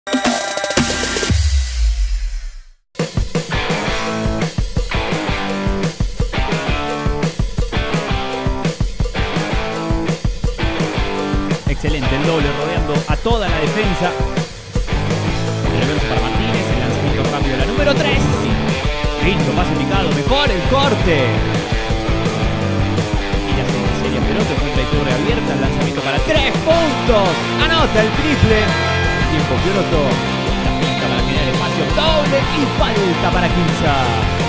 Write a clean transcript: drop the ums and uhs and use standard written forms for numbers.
Excelente el doble rodeando a toda la defensa. El reverso para Martínez, el lanzamiento rápido de la número 3. Listo, pase picado, mejor el corte. Y la serie pelota, punta y torre abierta, el lanzamiento para 3 puntos. Anota el triple. Tiempo piloto. La pinta para generar espacio, doble y falta para Quimsa.